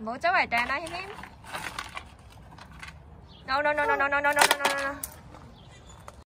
Bố cháu phải trà này hết. No no no no no no no no no no.